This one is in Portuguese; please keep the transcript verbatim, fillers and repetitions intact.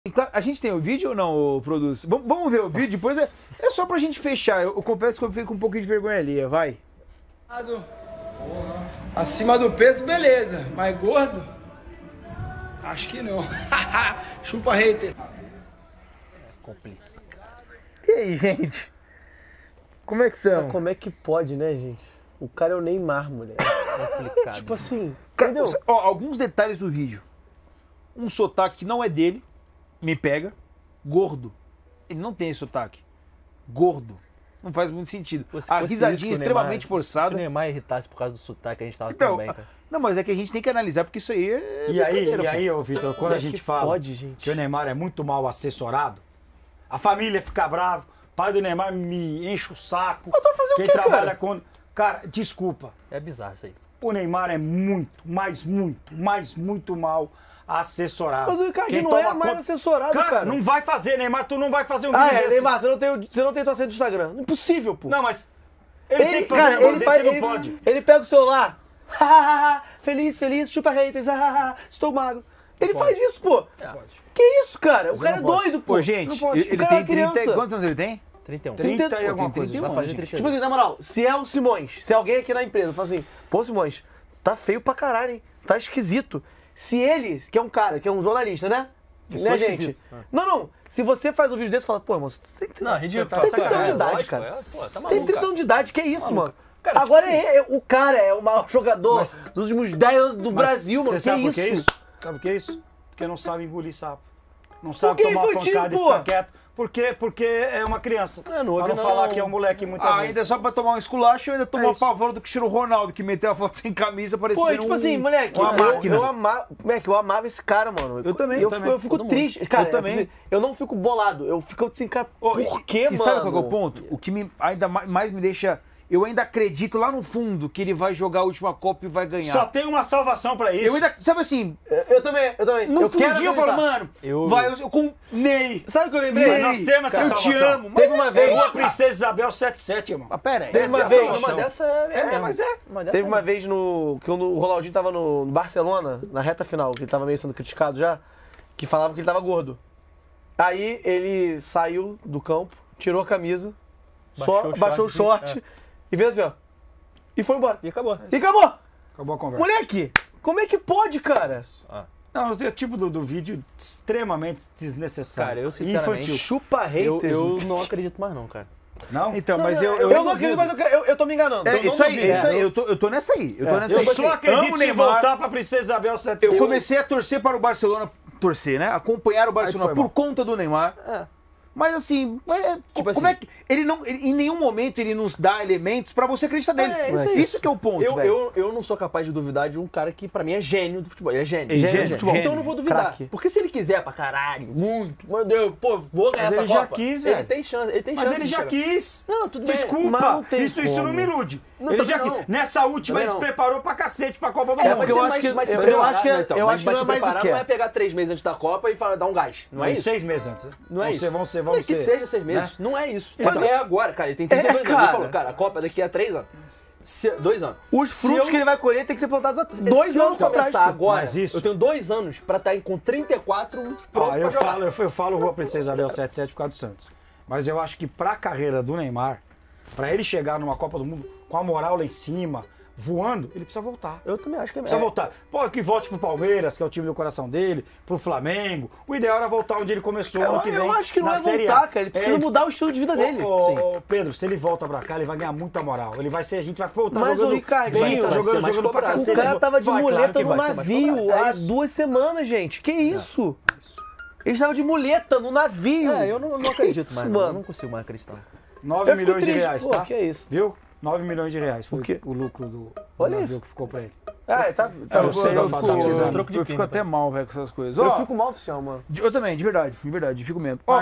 A gente tem o vídeo ou não, Produz? Vamos, vamos ver o vídeo, depois é, é só pra gente fechar. Eu, eu confesso que eu fiquei com um pouquinho de vergonha ali, vai. Acima do peso, beleza. Mas gordo? Acho que não. Chupa, hater. É complicado. E aí, gente? Como é que estão? Como é que pode, né, gente? O cara é o Neymar, mulher. É complicado. Tipo assim, Cara, entendeu? ó, alguns detalhes do vídeo. Um sotaque que não é dele, me pega. Gordo. Ele não tem esse sotaque. Gordo. Não faz muito sentido. Pô, se A fosse risadinha isso que o extremamente Neymar- Se forçada. o Neymar irritasse por causa do sotaque, a gente tava Então, tão bem, cara. não, mas é que a gente tem que analisar, porque isso aí é. E aí, brincadeira, e pô. aí, ô Vitor, quando Como a é gente que fala pode, gente? que o Neymar é muito mal assessorado, a família fica brava, o pai do Neymar me enche o saco. Eu tô fazendo o quem quê, trabalha cara? com. Cara, desculpa. É bizarro isso aí. O Neymar é muito, mas muito, mas muito mal assessorado. Mas o Icardi Quem não é toma mais conta- assessorado, Cara, cara. não vai fazer, Neymar, tu não vai fazer um Ah, vídeo é, desse. Neymar, você não tem, o- você não tem tua senha do Instagram. Impossível, pô. Não, mas ele, tem que fazer cara, um negócio ele desse, faz, ele não ele, pode. ele pega o celular. feliz, feliz, chupa haters. Estou magro. Ele faz isso, pô. Que isso, cara? O cara é doido, pô. Pô, gente, Não pode. ele, O ele cara tem é criança. trinta. Quantos anos ele tem? trinta e um. trinta e Pô, alguma tem coisa. trinta e um. Vai fazer gente. trinta e Tipo um. assim, na moral, se é o Simões, se alguém aqui na empresa fala assim, pô, Simões, tá feio pra caralho, hein? Tá esquisito. Se ele, que é um cara, que é um jornalista, né? Eu né, sou gente? esquisito. Não, não. Se você faz um vídeo desse, fala, pô, irmão, você tem, você Não, ridículo. tá tem de trinta anos de sacanagem, idade, lógico, cara. é, pô, tá tem maluco, trinta cara. anos de idade, que isso, mano? Cara, tipo Agora assim- é, é- o cara é o maior jogador Mas- dos últimos dez anos do Mas Brasil, mano. Você Que sabe por que isso? isso? Sabe por que isso? Porque não sabe engolir sapo. Não sabe que tomar uma infantil, pancada e pô? ficar quieto. Por quê? Porque é uma criança. É, não pra ouve não não. falar que é um moleque muitas Ah, vezes. ainda só pra tomar um esculacho, eu ainda tomou É a isso. pavor do Cristiano Ronaldo, que meteu a foto sem camisa, parecendo Pô, tipo assim, um- moleque, uma eu, máquina. eu, ama, moleque, eu amava esse cara, mano. Eu também, Eu, eu fico- também. eu fico Todo mundo. triste. Cara, Eu é, também. assim, eu não fico bolado, eu fico assim, cara, Ô, por e- quê, e mano? sabe qual que é o ponto? O que me, ainda ma- mais me deixa... Eu ainda acredito lá no fundo que ele vai jogar a última Copa e vai ganhar. Só tem uma salvação pra isso. Eu ainda... Sabe assim, Eu, eu também, eu também. no eu quero fundinho eu falo, acreditar. mano, Eu- vai, eu, eu com Ney. Sabe o que eu lembrei? Mas nós temos essa eu salvação. te amo. Teve uma vez... Rua Princesa Isabel setenta e sete, irmão. Mas pera aí. Teve uma Essa é a vez, salvação. Uma dessa é, É, mesmo. mas é. Uma dessa Teve é uma mesmo. vez no que o Ronaldinho tava no, no Barcelona, na reta final, que ele tava meio sendo criticado já, que falava que ele tava gordo. Aí ele saiu do campo, tirou a camisa, Baixou só o baixou o short, short e fez assim, ó. E foi embora. E acabou. E acabou! Acabou a conversa. Moleque, como é que pode, cara? Ah. Não, o tipo do, do vídeo extremamente desnessário. Cara, eu sinceramente- Infantil. Chupa Eu, haters. eu não acredito mais não, cara. Não? Então, Não, mas eu, eu... eu, não acredito, mas eu, quero- eu, eu tô me enganando. É, eu não isso aí, duvido. isso aí. É. Eu tô, eu tô nessa aí. Eu tô É. nessa Eu aí. só acredito Amo o se Neymar. voltar pra Princesa Isabel setenta e Eu sete. comecei a torcer para o Barcelona, torcer, né? Acompanhar o Barcelona foi por mal. conta do Neymar. É. Mas assim, é, Tipo como assim- é que ele não, ele- em nenhum momento ele nos dá elementos pra você acreditar nele. É, isso isso, aí. que é o ponto, Eu, velho. eu, eu não sou capaz de duvidar de um cara que pra mim é gênio do futebol. Ele é gênio. É gênio, gênio do futebol. gênio. Então eu não vou duvidar. Craque. Porque se ele quiser pra caralho, muito, meu Deus, pô, vou ganhar Mas essa ele já Copa. quis, Ele velho. tem chance, ele tem Mas chance ele de já chegar. quis. Não, tudo bem, Desculpa. mas não tem isso, isso como. não me ilude. Não, ele também já não. quis. Nessa última Também ele se não. preparou pra cacete pra Copa do É, Mundo. porque eu Mas acho se- que, mas se eu, eu preparar, acho que, né, então? eu Mas- acho que mas não é se mais o preparar que não é é pegar três meses antes da Copa e falar, dar um gás. Não é Uns isso? seis meses antes, né? Não é vamos isso. Ser, vamos ser, Não é vamos que ser. seja seis meses. né? Não é isso. Então. Pra mim é agora, cara. Ele tem trinta e dois É, anos. Ele cara. falou, cara, a Copa daqui a três anos. Se- dois anos. Os Se frutos eu- que ele vai colher tem que ser plantados há Se dois eu anos não pra trás. começar pô. agora, Mas isso- eu tenho dois anos pra estar com trinta e quatro pronto Ó, pra eu, jogar. falo, eu, eu falo Rua Princesa Isabel setenta e sete por causa do Santos. Mas eu acho que pra carreira do Neymar, pra ele chegar numa Copa do Mundo com a moral lá em cima, voando, ele precisa voltar. Eu também acho que é Precisa melhor. voltar. Pô, que volte pro Palmeiras, que é o time do coração dele, pro Flamengo. O ideal era voltar onde ele começou ano Eu, que vem. eu acho que não na é Série voltar, A. cara. Ele precisa É, mudar o estilo de vida dele. Ô, Sim. ô, Pedro, se ele volta pra cá, ele vai ganhar muita moral. Ele vai ser, a gente vai voltar Mas jogando o Ricardinho bem, tá vai ser jogando, mais jogando pra cobrado. cacete. O cara tava de Vai, claro muleta que no vai ser mais navio cobrado. É há isso. duas semanas, gente. Que isso? Ele estava de muleta no navio. É, eu não, não acredito mais, Isso, mano. Eu mano. não consigo mais acreditar. nove Eu fico milhões de triste, reais, pô, tá? que é isso? Viu? nove milhões de reais foi O quê? o lucro do, do Olha navio isso. que ficou pra ele. Ah, é, tá. tá Eu, Eu vou- sei, eu, eu fico- faço, tá precisando. troco de eu fico pinga, até mal, velho, com essas coisas. Eu Ó, fico mal oficial, mano. eu também, de verdade, de verdade, fico mesmo. Ó,